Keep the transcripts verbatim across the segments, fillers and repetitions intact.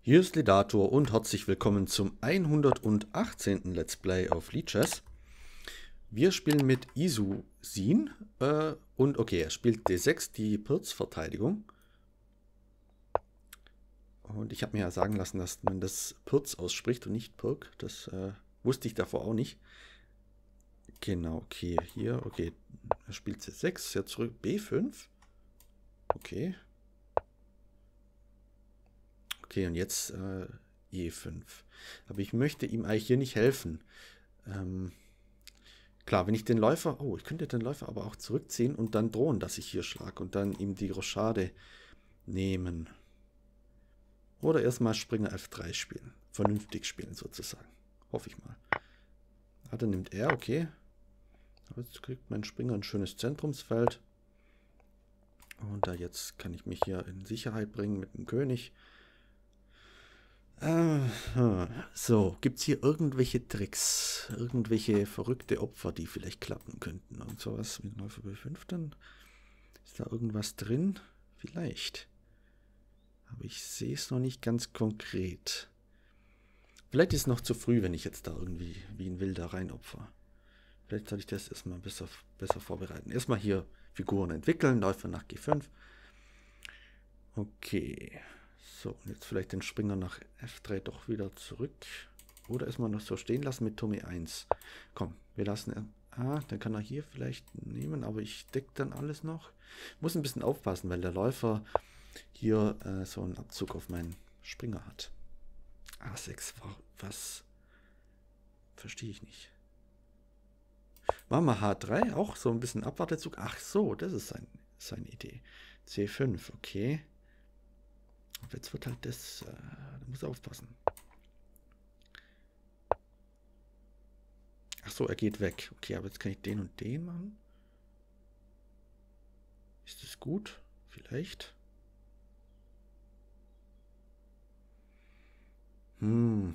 Hier ist Ledator und herzlich willkommen zum hundertachtzehnten Let's Play auf Lichess. Wir spielen mit Isu Sin äh, und okay, er spielt D sechs, die Pirz-Verteidigung. Und ich habe mir ja sagen lassen, dass man das Pirz ausspricht und nicht Pirk. Das äh, wusste ich davor auch nicht. Genau, okay, hier, okay, er spielt C sechs, ja zurück, B fünf. Okay. Okay, und jetzt äh, E fünf. Aber ich möchte ihm eigentlich hier nicht helfen. Ähm, klar, wenn ich den Läufer... Oh, ich könnte den Läufer aber auch zurückziehen und dann drohen, dass ich hier schlage und dann ihm die Rochade nehmen. Oder erstmal Springer F drei spielen. Vernünftig spielen sozusagen. Hoffe ich mal. Ah, dann nimmt er, okay. Aber jetzt kriegt mein Springer ein schönes Zentrumsfeld. Und da jetzt kann ich mich hier in Sicherheit bringen mit dem König. So, gibt es hier irgendwelche Tricks, irgendwelche verrückte Opfer, die vielleicht klappen könnten? Und sowas mit Läufer B fünf dann? Ist da irgendwas drin? Vielleicht. Aber ich sehe es noch nicht ganz konkret. Vielleicht ist es noch zu früh, wenn ich jetzt da irgendwie wie ein Wilder reinopfer. Vielleicht sollte ich das erstmal besser, besser vorbereiten. Erstmal hier Figuren entwickeln, Läufer nach G fünf. Okay. So, und jetzt vielleicht den Springer nach F drei doch wieder zurück. Oder erstmal noch so stehen lassen mit Turm E eins. Komm, wir lassen er. Ah, dann kann er hier vielleicht nehmen, aber ich decke dann alles noch. Muss ein bisschen aufpassen, weil der Läufer hier äh, so einen Abzug auf meinen Springer hat. A sechs, was? Verstehe ich nicht. Machen wir H drei, auch so ein bisschen Abwartezug. Ach so, das ist sein, seine Idee. C fünf, okay. Jetzt wird halt das, äh, da muss er aufpassen. Ach so, er geht weg. Okay, aber jetzt kann ich den und den machen. Ist das gut? Vielleicht. Hm.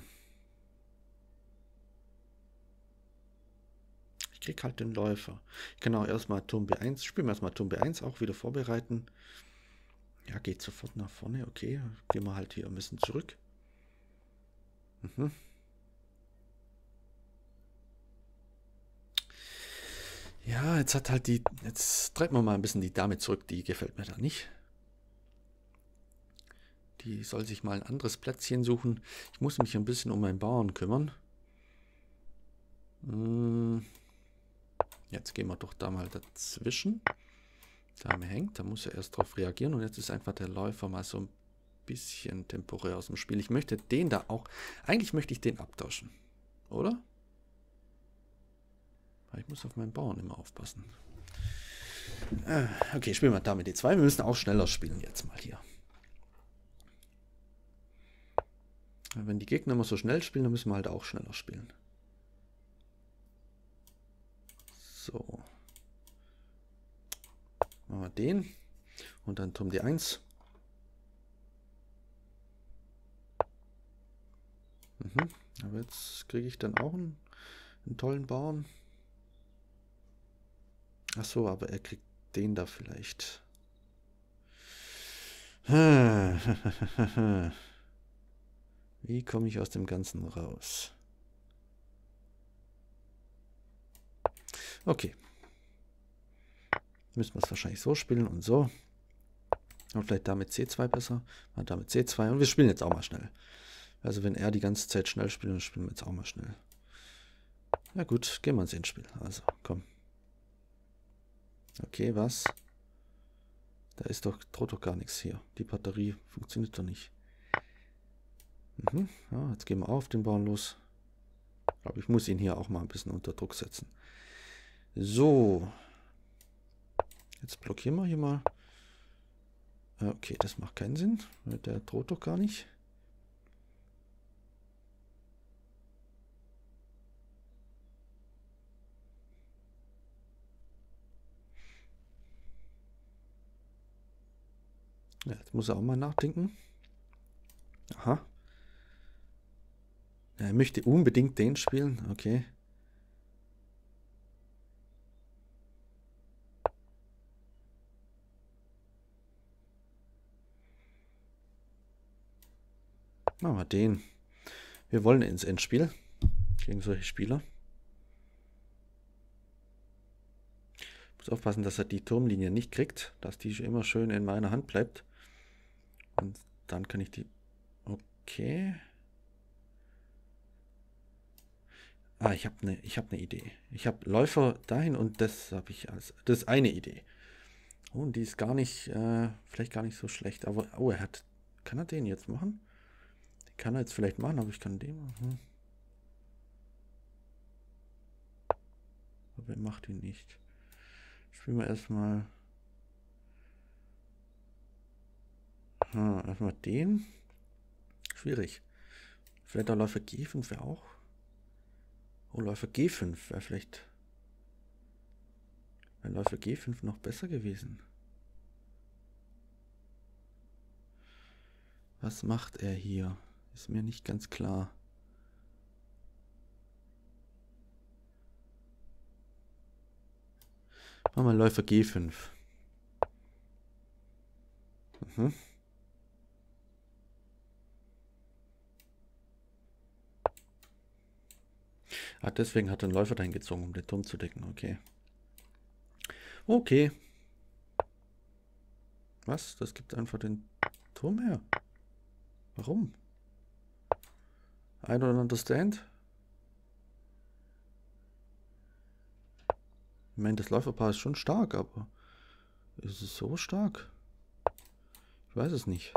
Ich krieg halt den Läufer. Ich kann auch erstmal Turm B eins, spielen wir erstmal Turm B eins auch wieder vorbereiten. Ja, geht sofort nach vorne. Okay, gehen wir halt hier ein bisschen zurück. Mhm. Ja, jetzt hat halt die... Jetzt treiben wir mal ein bisschen die Dame zurück. Die gefällt mir da nicht. Die soll sich mal ein anderes Plätzchen suchen. Ich muss mich ein bisschen um meinen Bauern kümmern. Hm. Jetzt gehen wir doch da mal dazwischen. Dame hängt, da muss er erst drauf reagieren. Und jetzt ist einfach der Läufer mal so ein bisschen temporär aus dem Spiel. Ich möchte den da auch... Eigentlich möchte ich den abtauschen. Oder? Ich muss auf meinen Bauern immer aufpassen. Okay, spielen wir Dame D zwei. Wir müssen auch schneller spielen jetzt mal hier. Wenn die Gegner immer so schnell spielen, dann müssen wir halt auch schneller spielen. So. Machen wir den. Und dann Turm D eins. Mhm. Aber jetzt kriege ich dann auch einen, einen tollen Bauern. Ach so, aber er kriegt den da vielleicht. Wie komme ich aus dem Ganzen raus? Okay. Müssen wir es wahrscheinlich so spielen und so. Und vielleicht damit C zwei besser. Mal damit C zwei. Und wir spielen jetzt auch mal schnell. Also wenn er die ganze Zeit schnell spielt, dann spielen wir jetzt auch mal schnell. Na gut, gehen wir ins Endspiel. Also, komm. Okay, was? Da ist doch, droht doch gar nichts hier. Die Batterie funktioniert doch nicht. Mhm. Ja, jetzt gehen wir auf den Bauern los. Ich glaube, ich muss ihn hier auch mal ein bisschen unter Druck setzen. So. Jetzt blockieren wir hier mal. Okay, das macht keinen Sinn. Der droht doch gar nicht. Ja, jetzt muss er auch mal nachdenken. Aha. Er möchte unbedingt den spielen. Okay. Machen wir den. Wir wollen ins Endspiel gegen solche Spieler. Muss aufpassen, dass er die Turmlinie nicht kriegt, dass die immer schön in meiner Hand bleibt. Und dann kann ich die... Okay. Ah, ich habe eine ich hab ne Idee. Ich habe Läufer dahin und das habe ich als... Das ist eine Idee. Oh, und die ist gar nicht... Äh, vielleicht gar nicht so schlecht. Aber... Oh, er hat... Kann er den jetzt machen? Den kann er jetzt vielleicht machen, aber ich kann den machen. Aber er macht ihn nicht. Spielen wir erstmal... Hm, erstmal den. Schwierig. Vielleicht auch Läufer G fünf wäre auch. Oh, Läufer G fünf wäre vielleicht... Wäre Läufer G fünf noch besser gewesen. Was macht er hier? Ist mir nicht ganz klar. Machen wir Läufer G fünf. Mhm. Ah, deswegen hat er einen Läufer dahin gezogen, um den Turm zu decken. Okay. Okay. Was? Das gibt einfach den Turm her. Warum? I don't understand. Ich meine, das Läuferpaar ist schon stark, aber ist es so stark? Ich weiß es nicht.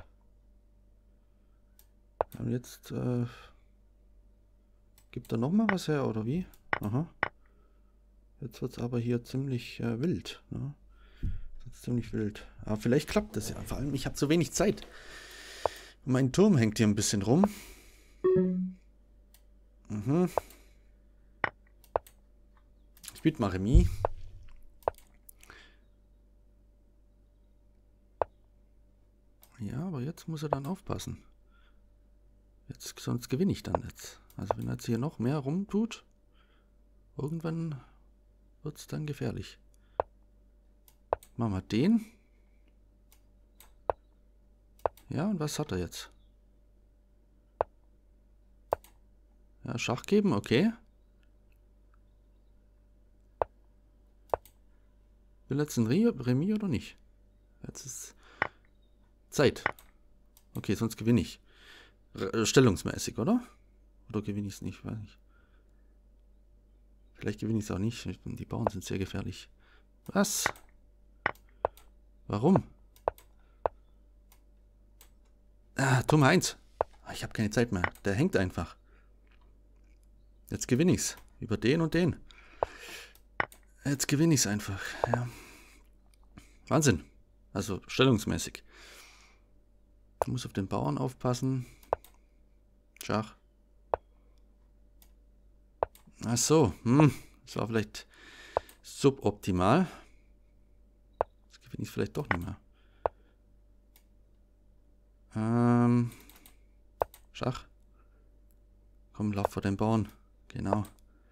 Und jetzt äh, gibt er noch mal was her, oder wie? Aha. Jetzt wird es aber hier ziemlich äh, wild. Ne? Jetzt ziemlich wild. Aber vielleicht klappt das ja. Vor allem, ich habe zu wenig Zeit. Mein Turm hängt hier ein bisschen rum. Mhm. Ich biete mal Remis. Ja, aber jetzt muss er dann aufpassen. Jetzt, sonst gewinne ich dann jetzt. Also wenn er jetzt hier noch mehr rumtut, irgendwann wird es dann gefährlich. Machen wir den. Ja, und was hat er jetzt? Ja, Schach geben, okay. Will jetzt ein Remis oder nicht? Jetzt ist Zeit. Okay, sonst gewinne ich. R stellungsmäßig, oder? Oder gewinne ich es nicht? Weiß nicht. Vielleicht gewinne ich es auch nicht. Die Bauern sind sehr gefährlich. Was? Warum? Ah, Turm eins. Ich habe keine Zeit mehr. Der hängt einfach. Jetzt gewinne ich es. Über den und den. Jetzt gewinne ich es einfach. Ja. Wahnsinn. Also stellungsmäßig. Ich muss auf den Bauern aufpassen. Schach. Ach so. Hm. Das war vielleicht suboptimal. Jetzt gewinne ich es vielleicht doch nicht mehr. Ähm. Schach. Komm, lauf vor den Bauern. Genau.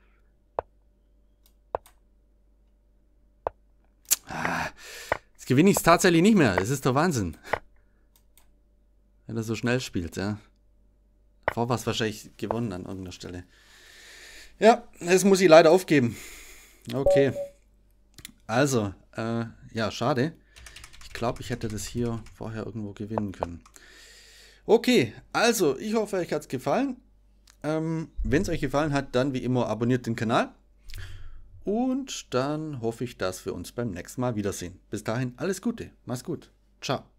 Ah, jetzt gewinne ich es tatsächlich nicht mehr. Es ist der Wahnsinn. Wenn er so schnell spielt, ja. Davor war es wahrscheinlich gewonnen an irgendeiner Stelle. Ja, das muss ich leider aufgeben. Okay. Also, äh, ja, schade. Ich glaube, ich hätte das hier vorher irgendwo gewinnen können. Okay, also, ich hoffe, euch hat es gefallen. Ähm, wenn es euch gefallen hat, dann wie immer abonniert den Kanal. Und dann hoffe ich, dass wir uns beim nächsten Mal wiedersehen. Bis dahin, alles Gute. Mach's gut. Ciao.